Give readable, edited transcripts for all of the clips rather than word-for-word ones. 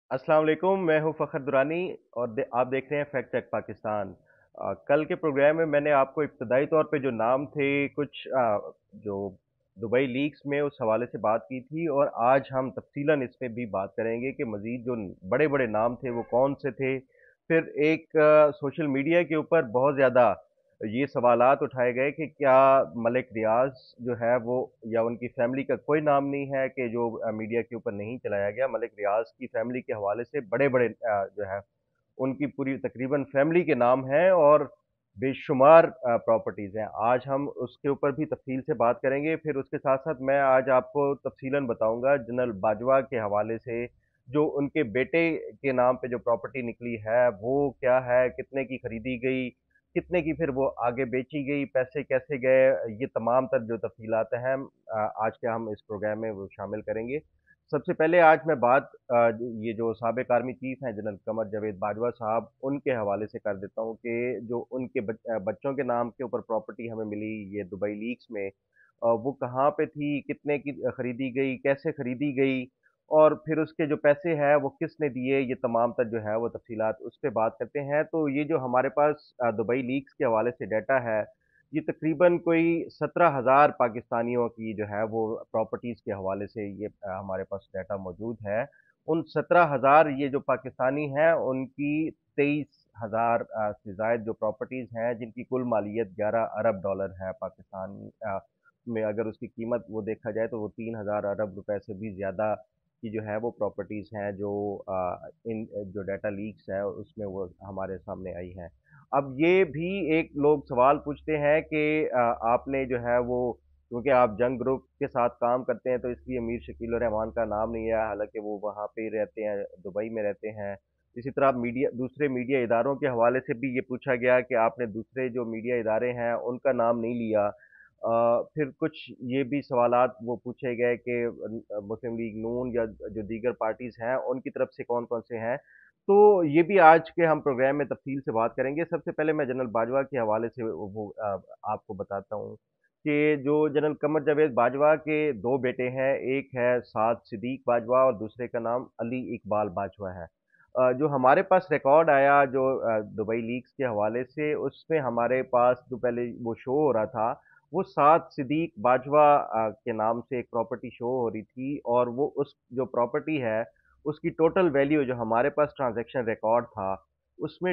अस्सलाम वालेकुम। मैं हूं फ़खर दुरानी और आप देख रहे हैं फैक्ट चेक पाकिस्तान। कल के प्रोग्राम में मैंने आपको इब्तदाई तौर पे जो नाम थे कुछ जो दुबई लीक्स में उस हवाले से बात की थी, और आज हम तफसीलन इस पे भी बात करेंगे कि मज़ीद जो बड़े बड़े नाम थे वो कौन से थे। फिर एक सोशल मीडिया के ऊपर बहुत ज़्यादा ये सवालात उठाए गए कि क्या मलिक रियाज जो है वो या उनकी फैमिली का कोई नाम नहीं है कि जो मीडिया के ऊपर नहीं चलाया गया। मलिक रियाज की फैमिली के हवाले से बड़े बड़े जो है उनकी पूरी तकरीबन फैमिली के नाम हैं और बेशुमार प्रॉपर्टीज़ हैं। आज हम उसके ऊपर भी तफसील से बात करेंगे। फिर उसके साथ साथ मैं आज आपको तफसीलन बताऊंगा जनरल बाजवा के हवाले से, जो उनके बेटे के नाम पे जो प्रॉपर्टी निकली है वो क्या है, कितने की खरीदी गई, कितने की फिर वो आगे बेची गई, पैसे कैसे गए, ये तमाम तर जो तफसीलात हैं आज के हम इस प्रोग्राम में वो शामिल करेंगे। सबसे पहले आज मैं बात ये जो साबिक आर्मी चीफ हैं जनरल कमर जावेद बाजवा साहब, उनके हवाले से कर देता हूँ कि जो उनके बच्चों के नाम के ऊपर प्रॉपर्टी हमें मिली ये दुबई लीक्स में, वो कहाँ पे थी, कितने की खरीदी गई, कैसे खरीदी गई, और फिर उसके जो पैसे हैं वो किसने दिए, ये तमाम तर जो है वो तफसीलात उस पर बात करते हैं। तो ये जो हमारे पास दुबई लीक्स के हवाले से डाटा है, ये तकरीबन कोई 17,000 पाकिस्तानियों की जो है वो प्रॉपर्टीज़ के हवाले से ये हमारे पास डाटा मौजूद है। उन 17,000 ये जो पाकिस्तानी हैं उनकी 23,000 से ज़ायद जो प्रॉपर्टीज़ हैं जिनकी कुल मालियत 11 अरब डॉलर है पाकिस्तान में। अगर उसकी कीमत वो देखा जाए तो वो 3,000 अरब रुपए से भी ज़्यादा की जो है वो प्रॉपर्टीज़ हैं जो इन जो डाटा लीक्स है उसमें वो हमारे सामने आई हैं। अब ये भी एक लोग सवाल पूछते हैं कि आपने जो है वो, क्योंकि आप जंग ग्रुप के साथ काम करते हैं तो इसलिए मीर शकील और रहमान का नाम नहीं है, हालांकि वो वहाँ पे रहते हैं, दुबई में रहते हैं। इसी तरह मीडिया दूसरे मीडिया इदारों के हवाले से भी ये पूछा गया कि आपने दूसरे जो मीडिया इदारे हैं उनका नाम नहीं लिया। फिर कुछ ये भी सवालात वो पूछे गए कि मुस्लिम लीग नून या जो दीगर पार्टीज़ हैं उनकी तरफ से कौन कौन से हैं। तो ये भी आज के हम प्रोग्राम में तफसील से बात करेंगे। सबसे पहले मैं जनरल बाजवा के हवाले से वो आपको बताता हूँ कि जो जनरल कमर जावेद बाजवा के दो बेटे हैं, एक है साद सिद्दीक बाजवा और दूसरे का नाम अली इकबाल बाजवा है। जो हमारे पास रिकॉर्ड आया जो दुबई लीक्स के हवाले से, उसमें हमारे पास जो पहले वो शो हो रहा था वो साद सिद्दीक बाजवा के नाम से एक प्रॉपर्टी शो हो रही थी, और वो उस जो प्रॉपर्टी है उसकी टोटल वैल्यू जो हमारे पास ट्रांजैक्शन रिकॉर्ड था उसमें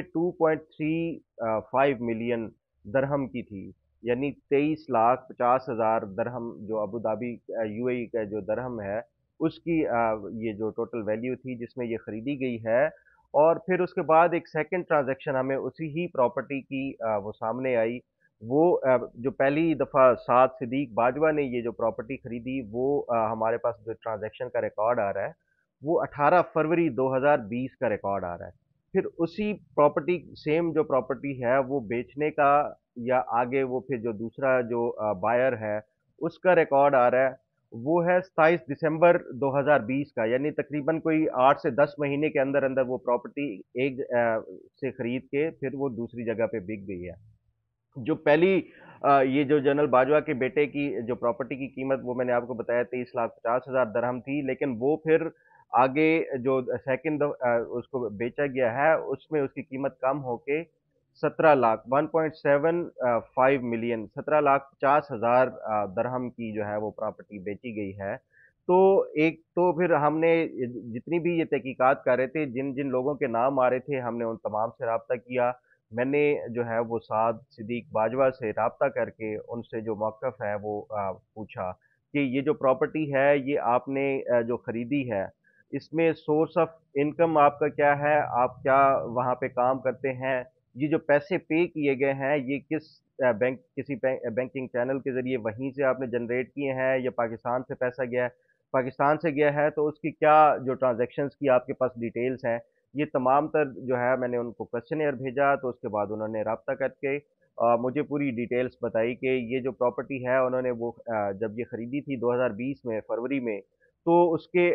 2.35 मिलियन दरहम की थी। यानी 23,50,000 दरहम, जो अबू धाबी यूएई का जो दरहम है उसकी ये जो टोटल वैल्यू थी जिसमें ये खरीदी गई है। और फिर उसके बाद एक सेकंड ट्रांजैक्शन हमें उसी ही प्रॉपर्टी की वो सामने आई। वो जो पहली दफ़ा साद सिद्दीक बाजवा ने ये जो प्रॉपर्टी खरीदी वो हमारे पास जो ट्रांजैक्शन का रिकॉर्ड आ रहा है वो 18 फरवरी 2020 का रिकॉर्ड आ रहा है। फिर उसी प्रॉपर्टी, सेम जो प्रॉपर्टी है वो बेचने का या आगे वो फिर जो दूसरा जो बायर है उसका रिकॉर्ड आ रहा है, वो है 27 दिसंबर 2020 का। यानी तकरीबन कोई 8 से 10 महीने के अंदर अंदर वो प्रॉपर्टी एक से खरीद के फिर वो दूसरी जगह पे बिक गई है। जो पहली ये जो जनरल बाजवा के बेटे की जो प्रॉपर्टी की कीमत वो मैंने आपको बताया 23,50,000 दरहम थी, लेकिन वो फिर आगे जो सेकंड उसको बेचा गया है उसमें उसकी कीमत कम होके 17 लाख 1.75 मिलियन 17,50,000 दरहम की जो है वो प्रॉपर्टी बेची गई है। तो एक तो फिर हमने जितनी भी ये तहकीकात कर रहे थे, जिन जिन लोगों के नाम आ रहे थे, हमने उन तमाम से रब्ता किया। मैंने जो है वो साद सिद्दीक बाजवा से रब्ता करके उनसे जो मौक़िफ़ है वो पूछा कि ये जो प्रॉपर्टी है ये आपने जो ख़रीदी है इसमें सोर्स ऑफ इनकम आपका क्या है, आप क्या वहाँ पे काम करते हैं, ये जो पैसे पे किए गए हैं ये किस किसी बैंकिंग चैनल के ज़रिए वहीं से आपने जनरेट किए हैं या पाकिस्तान से पैसा गया है। पाकिस्तान से गया है तो उसकी क्या जो ट्रांजैक्शंस की आपके पास डिटेल्स हैं, ये तमाम तर जो है मैंने उनको क्वेश्चनेयर भेजा। तो उसके बाद उन्होंने रब्ता करके मुझे पूरी डिटेल्स बताई कि ये जो प्रॉपर्टी है उन्होंने वो जब ये ख़रीदी थी 2020 में फरवरी में, तो उसके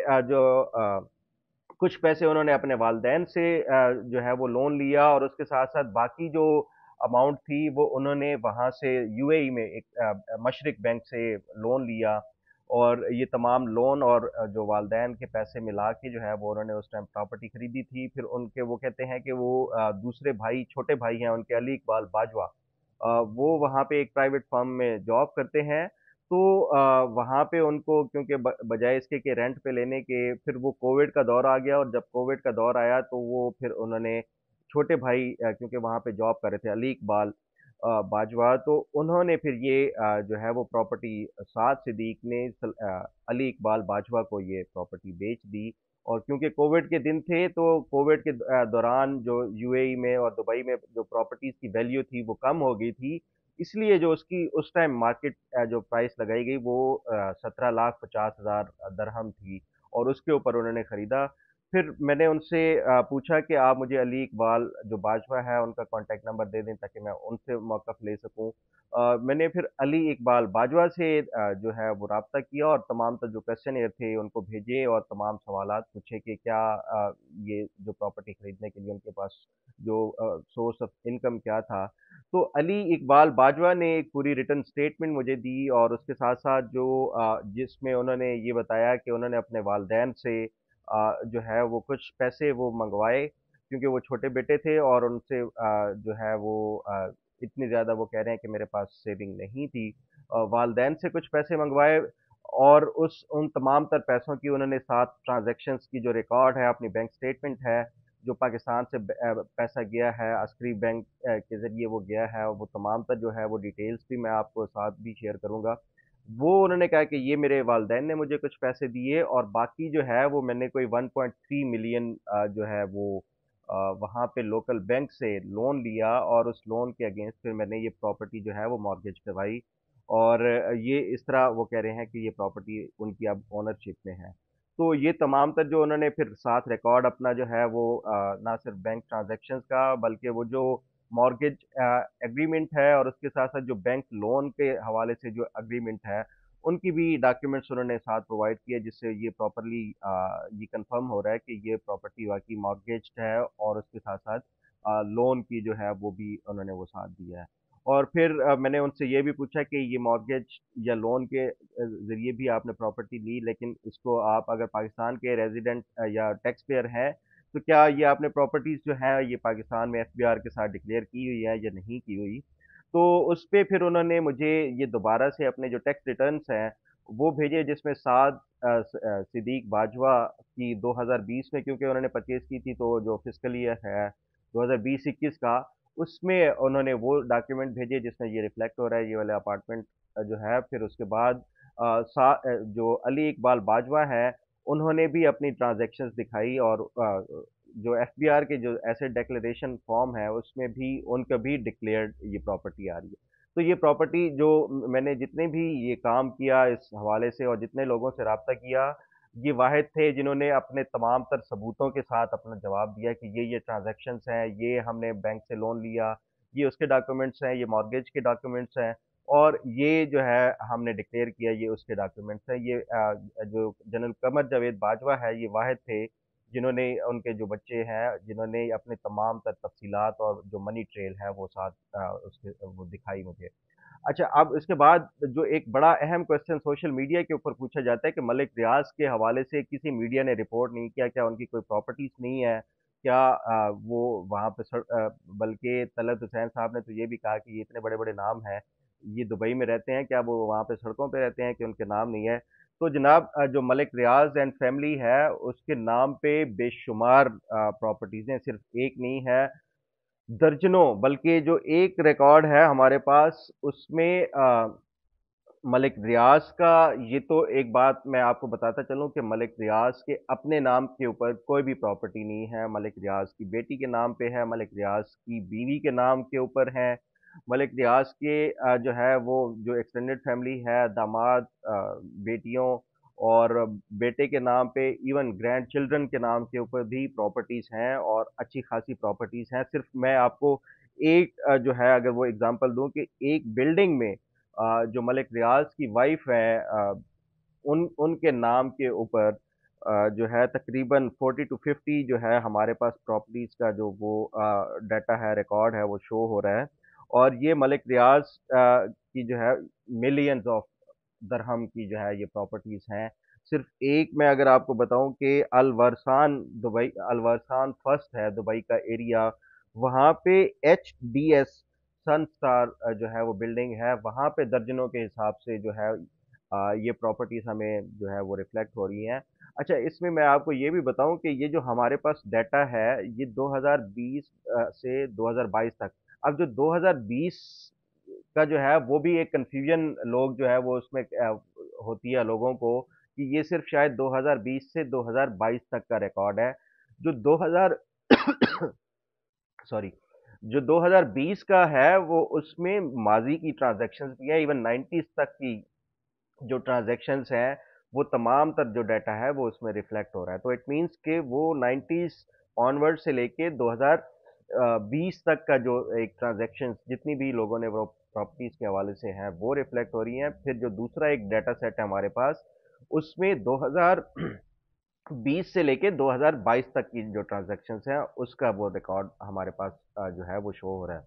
कुछ पैसे उन्होंने अपने वालदैन से जो है वो लोन लिया, और उसके साथ साथ बाकी जो अमाउंट थी वो उन्होंने वहाँ से यूएई में एक मशरिक बैंक से लोन लिया। اور یہ تمام لون اور جو والدین کے پیسے ملا کے جو ہے وہ انہوں نے اس ٹائم پراپرٹی خریدی تھی. پھر ان کے وہ کہتے ہیں کہ وہ دوسرے بھائی چھوٹے بھائی ہیں ان کے علی اقبال باجوہ، وہ وہاں پہ ایک پرائیویٹ فرم میں جاب کرتے ہیں. تو وہاں پہ ان کو کیونکہ بجائے اس کے کہ رینٹ پہ لینے کے، پھر وہ کووڈ کا دور آ گیا، اور جب کووڈ کا دور آیا تو وہ پھر انہوں نے چھوٹے بھائی کیونکہ وہاں پہ جاب کر رہے تھے علی اقبال باجوہ، تو انہوں نے پھر یہ جو ہے وہ پراپرٹی سعد صدیق نے علی اقبال باجوہ کو یہ پراپرٹی بیچ دی. اور کیونکہ کووڈ کے دن تھے تو کووڈ کے دوران جو یو اے ای میں اور دبئی میں جو پراپرٹیز کی ویلیو تھی وہ کم ہو گئی تھی، اس لیے جو اس کی اس ٹائم مارکیٹ جو پرائس لگائی گئی وہ 17,50,000 درہم تھی، اور اس کے اوپر انہوں نے خریدا. پھر میں نے ان سے پوچھا کہ آپ مجھے علی اقبال جو باجوہ ہے ان کا کانٹیکٹ نمبر دے دیں تاکہ میں ان سے موقف لے سکوں. میں نے پھر علی اقبال باجوہ سے جو ہے وہ رابطہ کیا، اور تمام تر جو کویسچنئر تھے ان کو بھیجے، اور تمام سوالات پوچھے کہ کیا یہ جو پراپرٹی خریدنے کے لیے ان کے پاس جو سورس آف انکم کیا تھا. تو علی اقبال باجوہ نے ایک پوری ریٹن سٹیٹمنٹ مجھے دی، اور اس کے ساتھ ساتھ جو جس میں انہوں نے یہ بتایا کہ انہوں نے اپنے والدین سے جو ہے وہ کچھ پیسے وہ منگوائے، کیونکہ وہ چھوٹے بیٹے تھے اور ان سے جو ہے وہ اتنی زیادہ وہ کہہ رہے ہیں کہ میرے پاس سیونگ نہیں تھی. والدین سے کچھ پیسے منگوائے، اور ان تمام تر پیسوں کی انہوں نے 7 ٹرانزیکشنز کی جو ریکارڈ ہے، اپنی بینک سٹیٹمنٹ ہے، جو پاکستان سے پیسہ گیا ہے عسکری بینک کے ذریعے وہ گیا ہے، وہ تمام تر جو ہے وہ ڈیٹیلز بھی میں آپ کو ساتھ بھی شیئر کروں گا. وہ انہوں نے کہا کہ یہ میرے والدین نے مجھے کچھ پیسے دیے، اور باقی جو ہے وہ میں نے کوئی 1.3 ملین جو ہے وہ وہاں پہ لوکل بینک سے لون لیا، اور اس لون کے اگینسٹ پھر میں نے یہ پراپرٹی جو ہے وہ مارگیج کروائی. اور یہ اس طرح وہ کہہ رہے ہیں کہ یہ پراپرٹی ان کی اب اونرشپ میں ہے. تو یہ تمام تر جو انہوں نے پھر ساتھ ریکارڈ اپنا جو ہے وہ نہ صرف بینک ٹرانزیکشنز کا بلکہ وہ جو مارگیج ایگریمنٹ ہے، اور اس کے ساتھ ساتھ جو بینک لون کے حوالے سے جو ایگریمنٹ ہے، ان کی بھی ڈاکیومنٹس انہوں نے ساتھ پرووائڈ کیے، جس سے یہ پراپرلی یہ کنفرم ہو رہا ہے کہ یہ پراپرٹی واقعی مارگیجڈ ہے، اور اس کے ساتھ ساتھ لون کی جو ہے وہ بھی انہوں نے وہ ساتھ دیا ہے. اور پھر میں نے ان سے یہ بھی پوچھا کہ یہ مارگیج یا لون کے ذریعے بھی آپ نے پراپرٹی لی، لیکن اس کو آپ اگر پاکستان کے ریزیڈنٹ یا ٹیکس پیئر ہیں تو کیا یہ آپ نے پراپرٹیز جو ہیں یہ پاکستان میں ایف بی آر کے ساتھ ڈکلیئر کی ہوئی ہے یا نہیں کی ہوئی. تو اس پہ پھر انہوں نے مجھے یہ دوبارہ سے اپنے جو ٹیکس ریٹرنس ہیں وہ بھیجے، جس میں سعد صدیق باجوہ کی 2020 میں، کیونکہ انہوں نے پرچیز کی تھی تو جو فسکل ایئر ہے 2020-21 کا، اس میں انہوں نے وہ ڈاکیومنٹ بھیجے جس میں یہ ریفلیکٹ ہو رہا ہے یہ والا اپارٹمنٹ جو ہے. پھر اس کے بعد جو علی اقبال باجوہ ہے انہوں نے بھی اپنی ٹرانزیکشنز دکھائی، اور جو ایف بی آر کے جو ایسٹ ڈیکلریشن فارم ہے اس میں بھی ان کا بھی ڈکلیئرڈ یہ پراپرٹی آ رہی ہے. تو یہ پراپرٹی جو میں نے جتنے بھی یہ کام کیا اس حوالے سے اور جتنے لوگوں سے رابطہ کیا، یہ واحد تھے جنہوں نے اپنے تمام تر ثبوتوں کے ساتھ اپنا جواب دیا کہ یہ ٹرانزیکشنز ہیں، یہ ہم نے بینک سے لون لیا، یہ اس کے ڈاکیومنٹس ہیں، یہ مارگیج کے ڈاکیومنٹس ہیں، اور یہ جو ہے ہم نے ڈکلیئر کیا یہ اس کے ڈاکیومنٹس ہیں. یہ جو جنرل قمر جاوید باجوہ ہے یہ واحد تھے جنہوں نے ان کے جو بچے ہیں جنہوں نے اپنے تمام تر تفصیلات اور جو منی ٹریل ہے وہ ساتھ اس کے وہ دکھائی مجھے. اچھا، اب اس کے بعد جو ایک بڑا اہم کوشچن سوشل میڈیا کے اوپر پوچھا جاتا ہے کہ ملک ریاض کے حوالے سے کسی میڈیا نے رپورٹ نہیں کیا، کیا ان کی کوئی پراپرٹیز نہیں ہے، کیا وہ وہاں پہ بلکہ طلعت حسین صاحب نے تو یہ بھی کہا کہ یہ اتنے بڑے بڑے نام ہیں، یہ دبئی میں رہتے ہیں، کیا وہ وہاں پہ سڑکوں پہ رہتے ہیں کہ ان کے نام نہیں ہے. تو جناب جو ملک ریاض اینڈ فیملی ہے اس کے نام پہ بے شمار پراپرٹیز ہیں، صرف ایک نہیں ہے، درجنوں. بلکہ جو ایک ریکارڈ ہے ہمارے پاس اس میں ملک ریاض کا، یہ تو ایک بات میں آپ کو بتاتا چلوں کہ ملک ریاض کے اپنے نام کے اوپر کوئی بھی پراپرٹی نہیں ہے، ملک ریاض کی بیٹی کے نام پہ ہے، ملک ریاض کی بیوی کے نام کے اوپر ہے، ملک ریاض کے جو ہے وہ جو ایکسٹینڈڈ فیملی ہے، داماد، بیٹیوں اور بیٹے کے نام پہ، ایون گرینڈ چلڈرن کے نام کے اوپر بھی پراپرٹیز ہیں، اور اچھی خاصی پراپرٹیز ہیں. صرف میں آپ کو ایک جو ہے اگر وہ اگزامپل دوں کہ ایک بلڈنگ میں جو ملک ریاض کی وائف ہے ان کے نام کے اوپر جو ہے تقریباً 40 to 50 جو ہے ہمارے پاس پراپرٹیز کا جو وہ ڈیٹا ہے، ریکارڈ ہے، وہ شو ہو رہا ہے. اور یہ ملک ریاض کی جو ہے ملینز آف درہم کی جو ہے یہ پراپرٹیز ہیں. صرف ایک میں اگر آپ کو بتاؤں کہ الورسان دبئی، الورسان فرسٹ ہے دبئی کا ایریا، وہاں پہ H D S sun star جو ہے وہ بلڈنگ ہے، وہاں پہ درجنوں کے حساب سے جو ہے یہ پراپرٹیز ہمیں جو ہے وہ ریفلیکٹ ہو رہی ہیں. اچھا، اس میں آپ کو یہ بھی بتاؤں کہ یہ جو ہمارے پاس ڈیٹا ہے یہ 2020 سے 2022 تک. اب جو 2020 کا جو ہے وہ بھی ایک کنفیوژن لوگ جو ہے وہ اس میں ہوتی ہے لوگوں کو کہ یہ صرف شاید 2020 سے 2022 تک کا ریکارڈ ہے. جو 2000 سوری، جو 2020 کا ہے وہ اس میں ماضی کی ٹرانزیکشنز بھی ہیں، ایون 90s تک کی جو ٹرانزیکشنز ہیں وہ تمام تر جو ڈیٹا ہے وہ اس میں ریفلیکٹ ہو رہا ہے. تو اٹ مینس کہ وہ 90s آنورڈ سے لے کے 2020 تک کا جو ایک ٹرانزیکشنز جتنی بھی لوگوں نے وہ پراپرٹیز کے حوالے سے ہیں وہ ریفلیکٹ ہو رہی ہیں. پھر جو دوسرا ایک ڈیٹا سیٹ ہے ہمارے پاس، اس میں 2020 سے لے کے 2022 تک کی جو ٹرانزیکشنز ہیں اس کا وہ ریکارڈ ہمارے پاس جو ہے وہ شو ہو رہا ہے.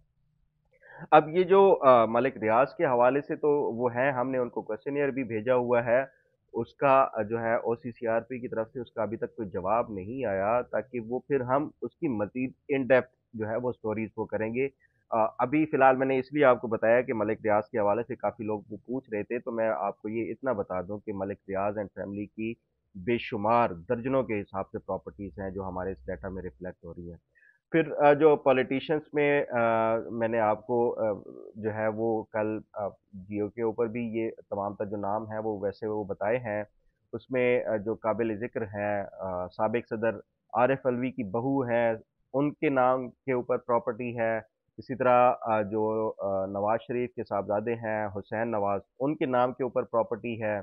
اب یہ جو ملک ریاض کے حوالے سے تو وہ ہیں، ہم نے ان کو کوشچنئر بھی بھیجا ہوا ہے، اس کا جو ہے او سی سی آر پی کی طرف سے اس کا ابھی تک کوئی جواب نہیں آیا، تاکہ وہ پھر ہم اس کی مزید ان ڈیپتھ جو ہے وہ سٹوریز کو کریں گے. ابھی فی الحال میں نے اس لیے آپ کو بتایا کہ ملک ریاض کے حوالے سے کافی لوگ وہ پوچھ رہے تھے، تو میں آپ کو یہ اتنا بتا دوں کہ ملک ریاض اینڈ فیملی کی بے شمار درجنوں کے حساب سے پراپرٹیز ہیں جو ہمارے اس ڈیٹا میں ریفلیکٹ ہو رہی ہیں. پھر جو پولیٹیشینس میں میں نے آپ کو جو ہے وہ کل جیو کے اوپر بھی یہ تمام تر جو نام ہیں وہ ویسے وہ بتائے ہیں. اس میں جو قابل ذکر ہیں سابق صدر عارف الوی کی بہو ہیں، ان کے نام کے اوپر پراپرٹی ہے. اسی طرح جو نواز شریف کے صاحبزادے ہیں حسین نواز، ان کے نام کے اوپر پراپرٹی ہے.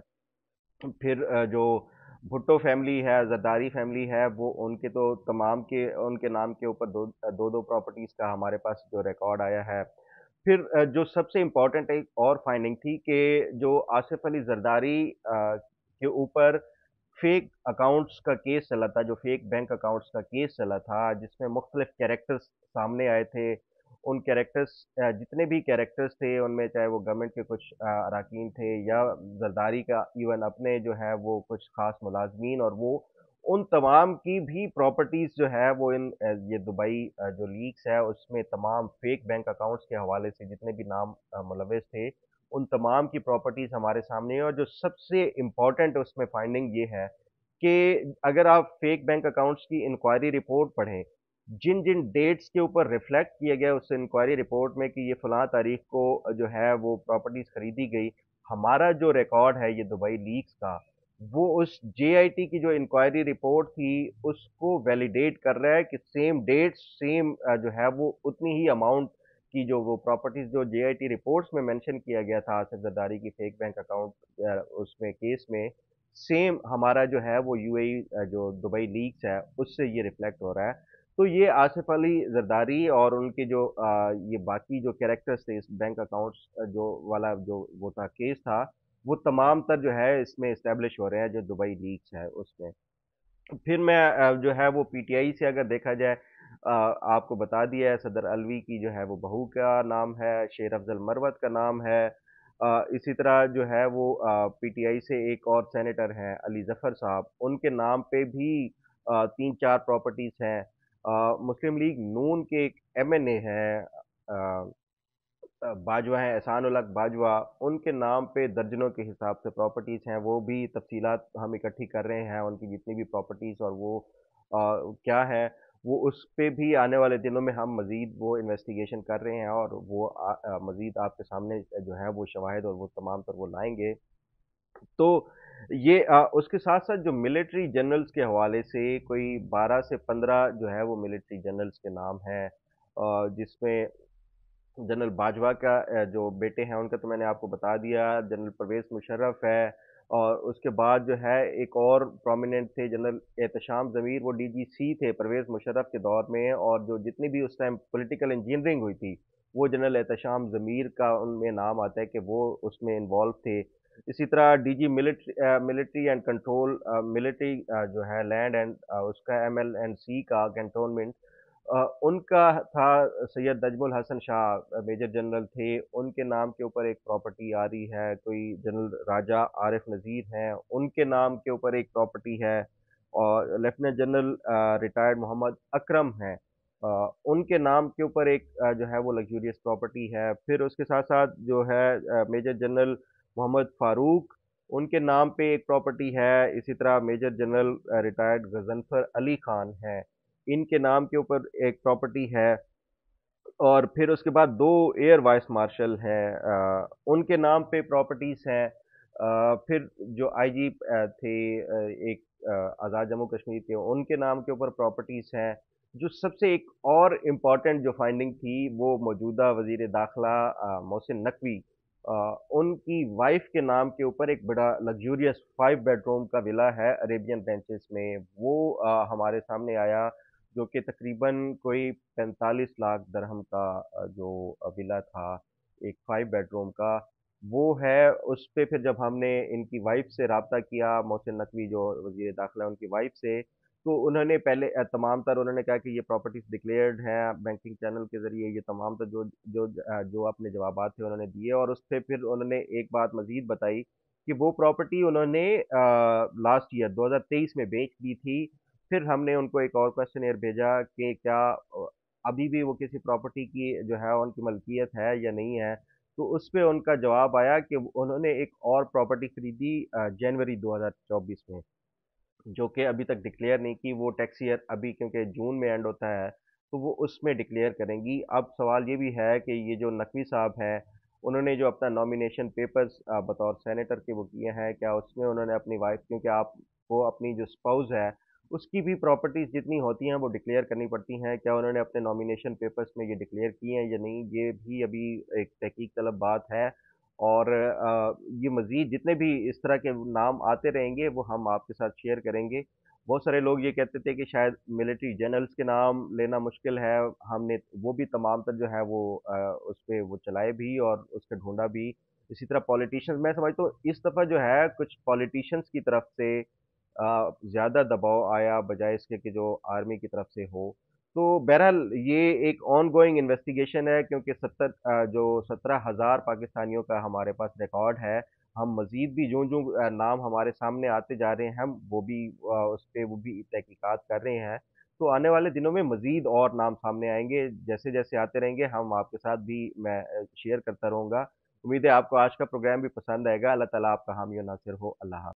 پھر جو بھٹو فیملی ہے، زرداری فیملی ہے، وہ ان کے تو تمام کے ان کے نام کے اوپر دو پراپرٹیز کا ہمارے پاس جو ریکارڈ آیا ہے. پھر جو سب سے امپورٹنٹ ایک اور فائنڈنگ تھی کہ جو آصف علی زرداری کے اوپر فیک اکاؤنٹس کا کیس چلا تھا، جو فیک بینک اکاؤنٹس کا کیس چلا تھا، جس میں مختلف کیریکٹرز سامنے آئے تھے. ان کیریکٹرز جتنے بھی کیریکٹرز تھے ان میں چاہے وہ گورنمنٹ کے کچھ اراکین تھے یا زرداری کا ایون اپنے جو ہے وہ کچھ خاص ملازمین، اور وہ ان تمام کی بھی پراپرٹیز جو ہے وہ ان یہ دبئی جو لیکس ہے اس میں تمام فیک بینک اکاؤنٹس کے حوالے سے جتنے بھی نام ملوث تھے ان تمام کی پراپرٹیز ہمارے سامنے ہیں. اور جو سب سے امپورٹنٹ اس میں فائنڈنگ یہ ہے کہ اگر آپ فیک بینک اکاؤنٹس کی انکوائری رپورٹ پڑھیں، جن جن ڈیٹس کے اوپر ریفلیکٹ کیا گیا اس انکوائری رپورٹ میں کہ یہ فلاں تاریخ کو جو ہے وہ پراپرٹیز خریدی گئی، ہمارا جو ریکارڈ ہے یہ دبئی لیکس کا وہ اس جے آئی ٹی کی جو انکوائری رپورٹ تھی اس کو ویلیڈیٹ کر رہا ہے کہ سیم ڈیٹ سیم جو ہے وہ اتنی ہی اماؤنٹ کی جو وہ پراپرٹیز جو جے آئی ٹی رپورٹس میں مینشن کیا گیا تھا آصف زرداری کی فیک بینک اکاؤنٹ اس میں کیس میں، سیم ہمارا جو ہے وہ یو اے جو دبئی لیکس ہے اس سے یہ ریفلیکٹ ہو رہا ہے. تو یہ آصف علی زرداری اور ان کے جو یہ باقی جو کیریکٹرز تھے اس بینک اکاؤنٹس جو والا جو وہ تھا کیس تھا، وہ تمام تر جو ہے اس میں اسٹیبلش ہو رہے ہیں جو دبئی لیکس ہے اس میں. پھر میں جو ہے وہ پی ٹی آئی سے اگر دیکھا جائے آپ کو بتا دیا ہے صدر الوی کی جو ہے وہ بہو کا نام ہے، شیر افضل مروت کا نام ہے. اسی طرح جو ہے وہ پی ٹی آئی سے ایک اور سینیٹر ہیں علی ظفر صاحب، ان کے نام پہ بھی تین چار پراپرٹیز ہیں. مسلم لیگ نون کے ایک ایم این اے ہیں باجوہ ہیں، احسان الحق باجوہ، ان کے نام پہ درجنوں کے حساب سے پراپرٹیز ہیں. وہ بھی تفصیلات ہم اکٹھی کر رہے ہیں ان کی جتنی بھی پراپرٹیز اور وہ کیا ہے، وہ اس پہ بھی آنے والے دنوں میں ہم مزید وہ انویسٹیگیشن کر رہے ہیں اور وہ مزید آپ کے سامنے جو ہے وہ شواہد اور وہ تمام تر وہ لائیں گے. تو یہ اس کے ساتھ ساتھ جو ملٹری جنرلز کے حوالے سے کوئی 12 سے 15 جو ہے وہ ملٹری جنرلز کے نام ہیں، جس میں جنرل باجوہ کا جو بیٹے ہیں ان کا تو میں نے آپ کو بتا دیا، جنرل پرویز مشرف ہے. اور اس کے بعد جو ہے ایک اور پرومیننٹ تھے جنرل احتشام ضمیر، وہ ڈی جی سی تھے پرویز مشرف کے دور میں، اور جو جتنی بھی اس ٹائم پولیٹیکل انجینئرنگ ہوئی تھی وہ جنرل احتشام ضمیر کا ان میں نام آتا ہے کہ وہ اس میں انوالو تھے. اسی طرح D G military and control military جو ہے لینڈ اینڈ اس کا ایم ایل این سی کا کنٹونمنٹ، उनका था सैयद नजमुल हसन शाह, मेजर जनरल थे, उनके नाम के ऊपर एक प्रॉपर्टी आ रही है। कोई जनरल राजा आरिफ नज़ीर हैं, उनके नाम के ऊपर एक प्रॉपर्टी है। और lieutenant general retired Mohammad Akram हैं, उनके नाम के ऊपर एक जो है वो लग्जूरियस प्रॉपर्टी है। फिर उसके साथ साथ जो है मेजर जनरल मोहम्मद फारूक, उनके नाम पे एक प्रॉपर्टी है। इसी तरह major general retired Ghazanfar Ali Khan हैं, इनके नाम के ऊपर एक प्रॉपर्टी है। और फिर उसके बाद दो एयर वाइस मार्शल हैं, उनके नाम पे प्रॉपर्टीज़ हैं। फिर जो आईजी थे एक आज़ाद जम्मू कश्मीर के, उनके नाम के ऊपर प्रॉपर्टीज़ हैं। जो सबसे एक और इम्पॉर्टेंट जो फाइंडिंग थी वो मौजूदा वज़ीर दाखिला मोहसिन नकवी, उनकी वाइफ के नाम के ऊपर एक बड़ा लग्जूरियस 5 बेडरूम का विला है अरेबियन बेंचेस में, वो हमारे सामने आया, जो कि तकरीबन कोई 45 लाख दरहम का जो विला था, एक 5 बेडरूम का वो है। उस पे फिर जब हमने इनकी वाइफ से रब्ता किया, मोहसिन नकवी जो वजीर दाखिला उनकी वाइफ से, तो उन्होंने पहले तमाम तर उन्होंने कहा कि ये प्रॉपर्टीज डिक्लेयर्ड हैं बैंकिंग चैनल के जरिए, ये तमाम तर जो अपने जवाबात थे उन्होंने दिए। और उस पे फिर उन्होंने एक बात मजीद बताई कि वो प्रॉपर्टी उन्होंने लास्ट ईयर 2023 में बेच दी थी। फिर हमने उनको एक और क्वेश्चनियर भेजा कि क्या अभी भी वो किसी प्रॉपर्टी की जो है उनकी मलकियत है या नहीं है। तो उस पे उनका जवाब आया कि उन्होंने एक और प्रॉपर्टी खरीदी जनवरी 2024 में, जो कि अभी तक डिक्लेयर नहीं की। वो टैक्स ईयर अभी क्योंकि जून में एंड होता है, तो वो उसमें डिक्लेयर करेंगी। अब सवाल ये भी है कि ये जो नकवी साहब हैं, उन्होंने जो अपना नॉमिनेशन पेपर्स बतौर सेनेटर के वो किए हैं, क्या उसमें उन्होंने अपनी वाइफ, क्योंकि आपको अपनी जो स्पाउस है उसकी भी प्रॉपर्टीज जितनी होती हैं वो डिक्लेयर करनी पड़ती हैं, क्या उन्होंने अपने नॉमिनेशन पेपर्स में ये डिक्लेयर किए हैं या नहीं, ये भी अभी एक तहकीक तलब बात है। और ये मज़ीद जितने भी इस तरह के नाम आते रहेंगे वो हम आपके साथ शेयर करेंगे। बहुत सारे लोग ये कहते थे कि शायद मिलिट्री जनरल्स के नाम लेना मुश्किल है, हमने वो भी तमाम तर जो है वो उस पे वो चलाए भी और उसका ढूंढा भी। इसी तरह पॉलिटिशियंस, मैं समझता हूँ इस दफ़ा जो है कुछ पॉलिटिशियंस की तरफ से ज़्यादा दबाव आया बजाय इसके कि जो आर्मी की तरफ से हो। तो बहरहाल ये एक ऑन गोइंग इन्वेस्टिगेशन है, क्योंकि 17,000 पाकिस्तानियों का हमारे पास रिकॉर्ड है। हम मजीद भी जो जो नाम हमारे सामने आते जा रहे हैं, हम वो भी उस पर वो भी तहकीकात कर रहे हैं। तो आने वाले दिनों में मजीद और नाम सामने आएंगे, जैसे जैसे आते रहेंगे हम आपके साथ भी मैं शेयर करता रहूँगा। उम्मीद है आपको आज का प्रोग्राम भी पसंद आएगा। अल्लाह ताला आपका हामी और नासिर हो। अल्लाह हाफ़िज़।